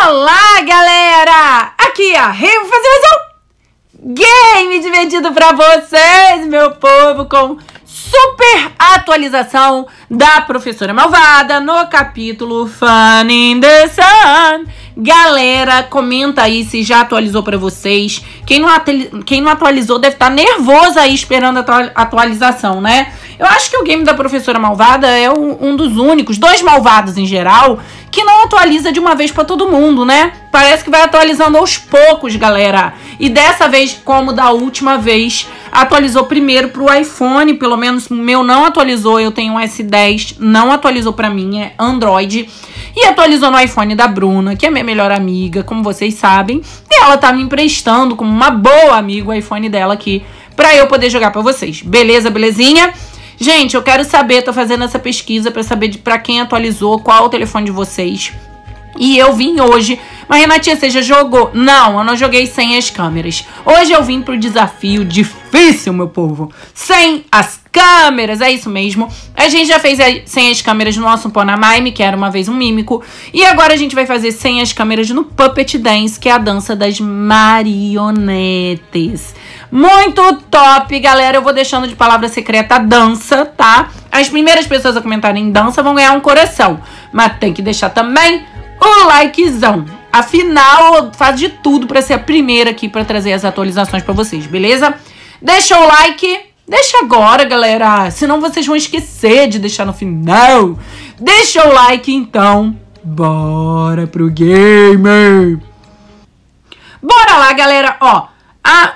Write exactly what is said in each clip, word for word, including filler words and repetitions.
Olá, galera! Aqui é a Rê, vou fazer mais um game divertido pra vocês, meu povo, com super atualização da Professora Malvada no capítulo Fun in the Sun. Galera, comenta aí se já atualizou pra vocês. Quem não, Quem não atualizou deve estar nervoso aí esperando a atualização, né? Eu acho que o game da Professora Malvada é um dos únicos, dois malvados em geral, que não atualiza de uma vez pra todo mundo, né? Parece que vai atualizando aos poucos, galera. E dessa vez, como da última vez, atualizou primeiro pro iPhone, pelo menos o meu não atualizou, eu tenho um S dez, não atualizou pra mim, é Android. E atualizou no iPhone da Bruna, que é minha melhor amiga, como vocês sabem. E ela tá me emprestando como uma boa amiga o iPhone dela aqui, pra eu poder jogar pra vocês. Beleza, belezinha? Gente, eu quero saber, tô fazendo essa pesquisa pra saber de, pra quem atualizou, qual é o telefone de vocês. E eu vim hoje, mas Renatinha, você já jogou? Não, eu não joguei sem as câmeras. Hoje eu vim pro desafio difícil, meu povo, sem as câmeras, é isso mesmo. A gente já fez sem as câmeras no nosso Panamime, que era uma vez um mímico. E agora a gente vai fazer sem as câmeras no Puppet Dance, que é a dança das marionetes. Muito top, galera. Eu vou deixando de palavra secreta a dança, tá? As primeiras pessoas a comentarem dança vão ganhar um coração. Mas tem que deixar também o likezão. Afinal, eu faço de tudo pra ser a primeira aqui pra trazer as atualizações pra vocês, beleza? Deixa o like. Deixa agora, galera. Senão vocês vão esquecer de deixar no final. Deixa o like, então. Bora pro game. Bora lá, galera. Ó, a...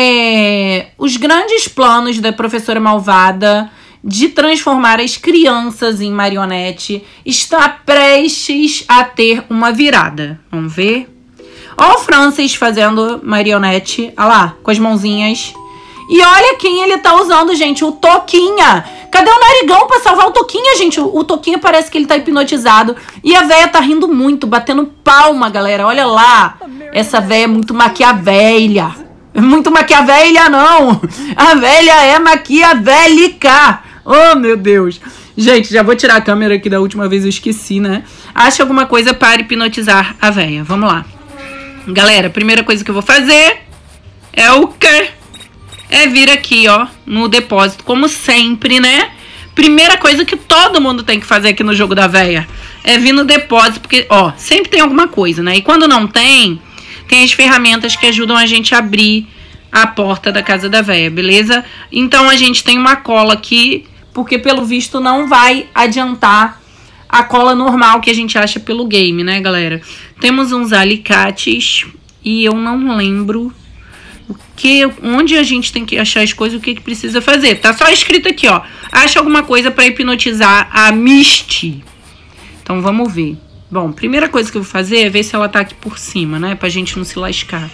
É, os grandes planos da Professora Malvada de transformar as crianças em marionete está prestes a ter uma virada. Vamos ver? Ó o Francis fazendo marionete, olha lá, com as mãozinhas. E olha quem ele tá usando, gente, o Toquinha. Cadê o narigão pra salvar o Toquinha, gente? O, o Toquinha parece que ele tá hipnotizado. E a véia tá rindo muito, batendo palma, galera. Olha lá, essa véia é muito maquiavélia. Muito maquiavélia, não. A velha é maquiavélica. Oh, meu Deus. Gente, já vou tirar a câmera aqui da última vez, eu esqueci, né? Ache alguma coisa para hipnotizar a velha. Vamos lá. Galera, a primeira coisa que eu vou fazer é o quê? É vir aqui, ó, no depósito, como sempre, né? Primeira coisa que todo mundo tem que fazer aqui no jogo da velha é vir no depósito, porque, ó, sempre tem alguma coisa, né? E quando não tem... tem as ferramentas que ajudam a gente a abrir a porta da casa da véia, beleza? Então a gente tem uma cola aqui, porque pelo visto não vai adiantar a cola normal que a gente acha pelo game, né, galera? Temos uns alicates e eu não lembro o que, onde a gente tem que achar as coisas, o que, que precisa fazer. Tá só escrito aqui, ó. Acha alguma coisa pra hipnotizar a Misty. Então vamos ver. Bom, primeira coisa que eu vou fazer é ver se ela tá aqui por cima, né? Pra gente não se lascar.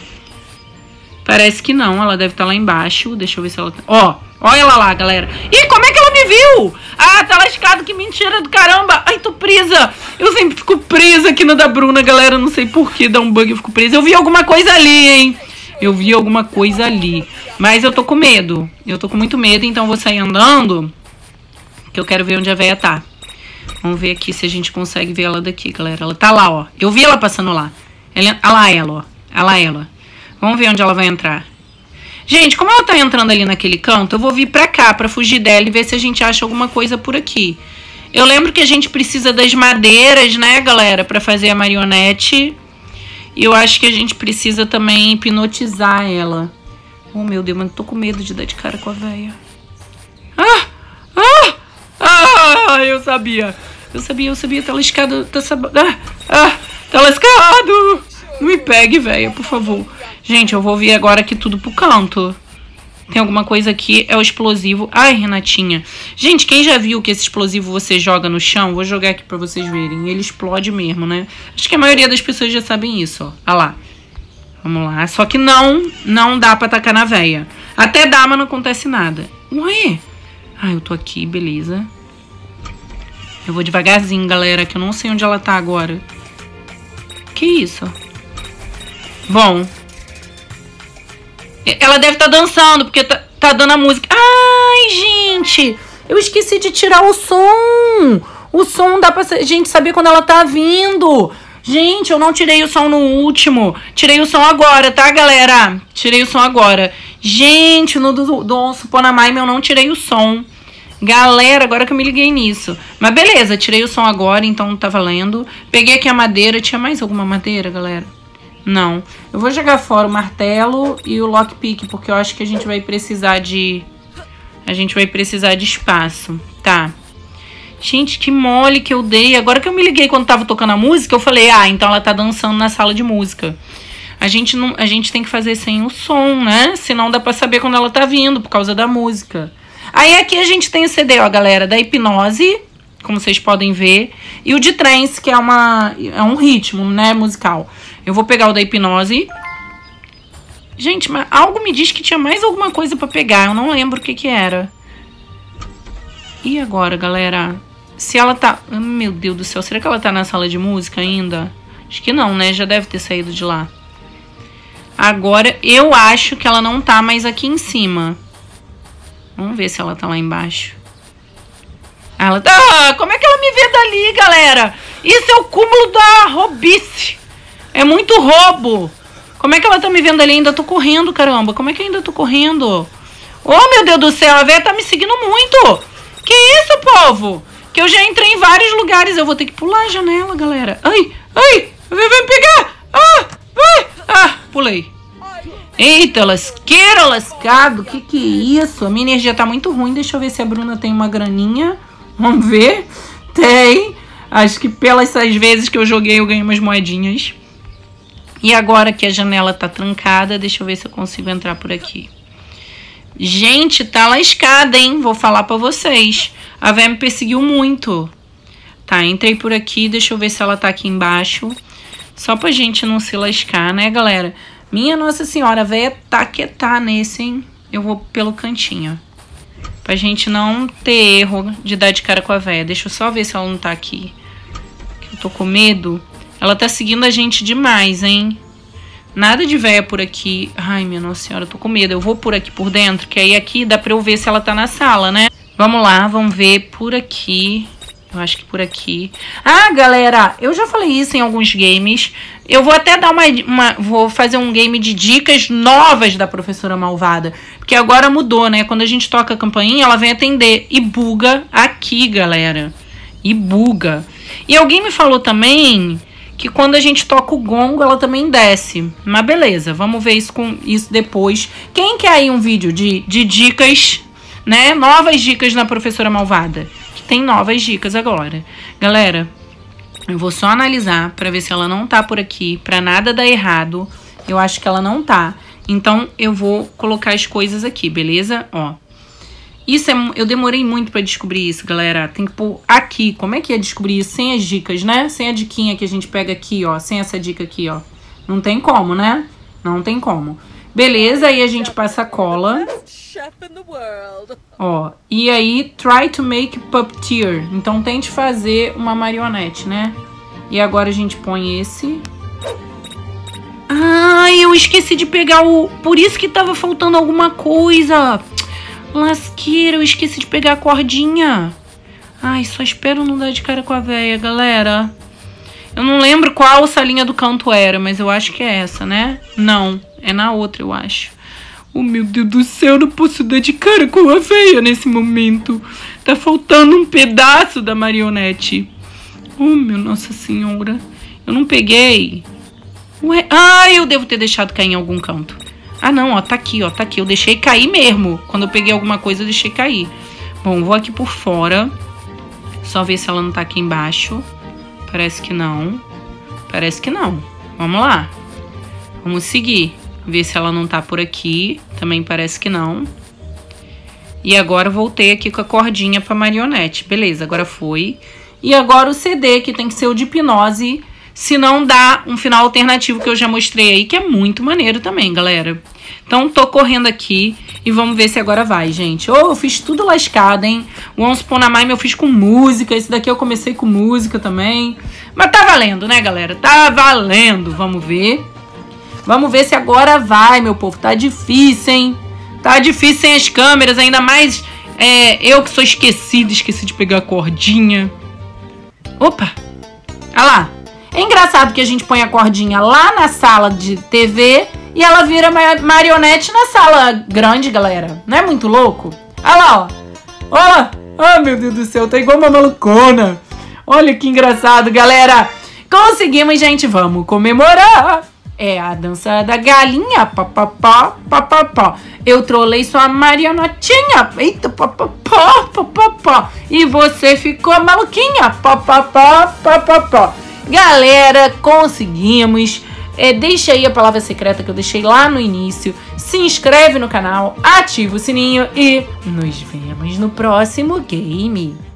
Parece que não, ela deve estar lá embaixo. Deixa eu ver se ela tá... Ó, olha ela lá, galera. Ih, como é que ela me viu? Ah, tá lascado, que mentira do caramba. Ai, tô presa. Eu sempre fico presa aqui no da Bruna, galera. Não sei por que dá um bug e eu fico presa. Eu vi alguma coisa ali, hein? Eu vi alguma coisa ali. Mas eu tô com medo. Eu tô com muito medo, então eu vou sair andando. Que eu quero ver onde a véia tá. Vamos ver aqui se a gente consegue ver ela daqui, galera. Ela tá lá, ó. Eu vi ela passando lá. Ela, olha lá ela, ó. Olha lá ela. Vamos ver onde ela vai entrar. Gente, como ela tá entrando ali naquele canto, eu vou vir pra cá pra fugir dela e ver se a gente acha alguma coisa por aqui. Eu lembro que a gente precisa das madeiras, né, galera? Pra fazer a marionete. E eu acho que a gente precisa também hipnotizar ela. Oh, meu Deus, mas eu tô com medo de dar de cara com a véia. Ah! Ah! Ah, eu sabia. Eu sabia, eu sabia. Tá lascado. Tá sab... ah, ah, tá lascado. Não me pegue, velho, por favor. Gente, eu vou vir agora aqui tudo pro canto. Tem alguma coisa aqui. É o explosivo. Ai, Renatinha. Gente, quem já viu que esse explosivo você joga no chão? Vou jogar aqui pra vocês verem. Ele explode mesmo, né? Acho que a maioria das pessoas já sabem isso, ó. Olha lá. Vamos lá. Só que não, não dá pra atacar na véia. Até dá, mas não acontece nada. Ué? Ah, eu tô aqui, beleza. Eu vou devagarzinho, galera, que eu não sei onde ela tá agora. Que isso? Bom. Ela deve estar dançando, porque tá, tá dando a música. Ai, gente! Eu esqueci de tirar o som. O som dá pra gente saber quando ela tá vindo. Gente, eu não tirei o som no último. Tirei o som agora, tá, galera? Tirei o som agora. Gente, no do, do Once Upon a Time eu não tirei o som. Galera, agora que eu me liguei nisso. Mas beleza, tirei o som agora, então tá valendo. Peguei aqui a madeira. Tinha mais alguma madeira, galera? Não. Eu vou jogar fora o martelo e o lockpick, porque eu acho que a gente vai precisar de... A gente vai precisar de espaço. Tá. Gente, que mole que eu dei. Agora que eu me liguei quando tava tocando a música, eu falei, ah, então ela tá dançando na sala de música. A gente, não, a gente tem que fazer sem o som, né? Senão dá pra saber quando ela tá vindo, por causa da música. Aí aqui a gente tem o C D, ó, galera, da hipnose, como vocês podem ver. E o de trance, que é, uma, é um ritmo, né, musical. Eu vou pegar o da hipnose. Gente, mas algo me diz que tinha mais alguma coisa pra pegar. Eu não lembro o que que era. E agora, galera? Se ela tá... Meu Deus do céu, será que ela tá na sala de música ainda? Acho que não, né? Já deve ter saído de lá. Agora, eu acho que ela não tá mais aqui em cima. Vamos ver se ela tá lá embaixo. Ela tá... Como é que ela me vê dali, galera? Isso é o cúmulo da robice. É muito roubo. Como é que ela tá me vendo ali? Ainda tô correndo, caramba. Como é que eu ainda tô correndo? Oh, meu Deus do céu. A véia tá me seguindo muito. Que isso, povo? Que eu já entrei em vários lugares. Eu vou ter que pular a janela, galera. Ai, ai. A véia vai me pegar. Ah, vai. Ah, pulei. Eita, lasqueira, lascado. Que que é isso? A minha energia tá muito ruim. Deixa eu ver se a Bruna tem uma graninha. Vamos ver. Tem. Acho que pelas seis vezes que eu joguei eu ganhei umas moedinhas. E agora que a janela tá trancada, deixa eu ver se eu consigo entrar por aqui. Gente, tá lascada, hein? Vou falar pra vocês. A véia me perseguiu muito. Tá, entrei por aqui. Deixa eu ver se ela tá aqui embaixo. Só pra gente não se lascar, né, galera? Minha Nossa Senhora, a véia tá que tá nesse, hein? Eu vou pelo cantinho. Pra gente não ter erro de dar de cara com a véia. Deixa eu só ver se ela não tá aqui. Eu tô com medo. Ela tá seguindo a gente demais, hein? Nada de véia por aqui. Ai, minha Nossa Senhora, eu tô com medo. Eu vou por aqui por dentro, que aí aqui dá pra eu ver se ela tá na sala, né? Vamos lá, vamos ver por aqui. Eu acho que por aqui. Ah, galera, eu já falei isso em alguns games. Eu vou até dar uma, uma... Vou fazer um game de dicas novas da Professora Malvada. Porque agora mudou, né? Quando a gente toca a campainha, ela vem atender. E buga aqui, galera. E buga. E alguém me falou também... que quando a gente toca o gongo, ela também desce. Mas beleza, vamos ver isso, com isso depois. Quem quer aí um vídeo de, de dicas, né? Novas dicas na Professora Malvada. Que tem novas dicas agora. Galera, eu vou só analisar pra ver se ela não tá por aqui. Pra nada dar errado. Eu acho que ela não tá. Então, eu vou colocar as coisas aqui, beleza? Ó. Isso é, eu demorei muito pra descobrir isso, galera. Tem que pôr aqui. Como é que é descobrir isso sem as dicas, né? Sem a diquinha que a gente pega aqui, ó. Sem essa dica aqui, ó. Não tem como, né? Não tem como. Beleza, aí a gente passa a cola. Ó, e aí, try to make puppeteer. Então, tente fazer uma marionete, né? E agora a gente põe esse. Ai, eu esqueci de pegar o... Por isso que tava faltando alguma coisa. Lasqueira, eu esqueci de pegar a cordinha. Ai, só espero não dar de cara com a véia, galera. Eu não lembro qual salinha do canto era, mas eu acho que é essa, né? Não, é na outra, eu acho. Oh, meu Deus do céu, eu não posso dar de cara com a véia nesse momento. Tá faltando um pedaço da marionete. Oh, meu Nossa Senhora. Eu não peguei. Ué, ai, eu devo ter deixado cair em algum canto. Ah, não, ó, tá aqui, ó, tá aqui. Eu deixei cair mesmo. Quando eu peguei alguma coisa, eu deixei cair. Bom, vou aqui por fora. Só ver se ela não tá aqui embaixo. Parece que não. Parece que não. Vamos lá. Vamos seguir. Ver se ela não tá por aqui. Também parece que não. E agora eu voltei aqui com a cordinha pra marionete. Beleza, agora foi. E agora o C D, que tem que ser o de hipnose... Se não dá um final alternativo que eu já mostrei aí, que é muito maneiro também, galera. Então, tô correndo aqui e vamos ver se agora vai, gente. Oh, eu fiz tudo lascado, hein? O Once Upon a Time eu fiz com música. Esse daqui eu comecei com música também. Mas tá valendo, né, galera? Tá valendo. Vamos ver. Vamos ver se agora vai, meu povo. Tá difícil, hein? Tá difícil sem as câmeras. Ainda mais é, eu que sou esquecida. Esqueci de pegar a cordinha. Opa! Olha lá. É engraçado que a gente põe a cordinha lá na sala de T V e ela vira marionete na sala grande, galera. Não é muito louco? Olha lá, ó. Olha. Ai, meu Deus do céu, tá igual uma malucona. Olha que engraçado, galera. Conseguimos, gente. Vamos comemorar. É a dança da galinha. Papapá, papapá. Eu trolei sua marionetinha. Eita, papapá, papapá. E você ficou maluquinha. Papapá, papapá. Galera, conseguimos. É, deixa aí a palavra secreta que eu deixei lá no início. Se inscreve no canal, ativa o sininho e nos vemos no próximo game.